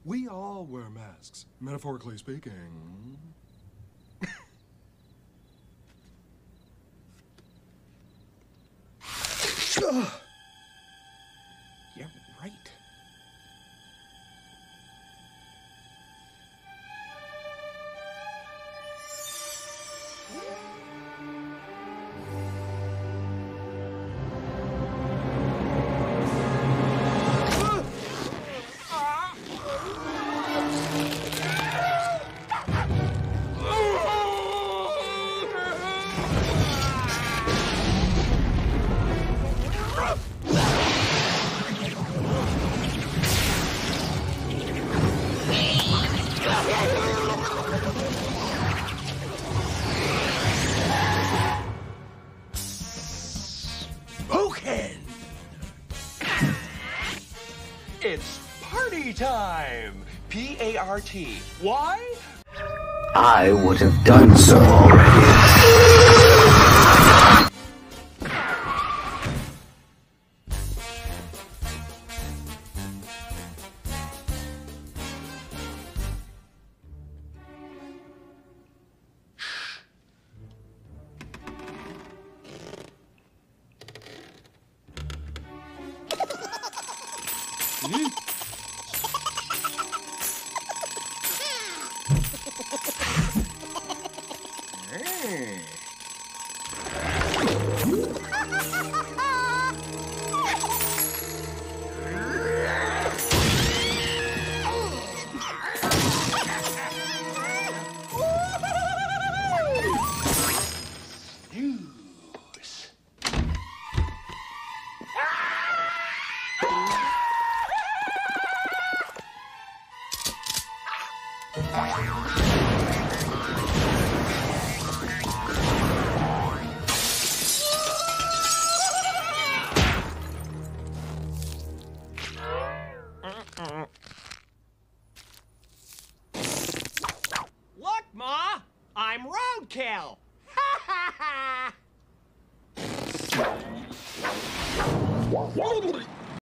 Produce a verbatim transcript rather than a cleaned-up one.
We all wear masks, metaphorically speaking. Yeah, right. Smokin! It's party time! P A R T. Why? I would have done so already. Mm. Look, Ma! I'm roadkill! Ha ha ha!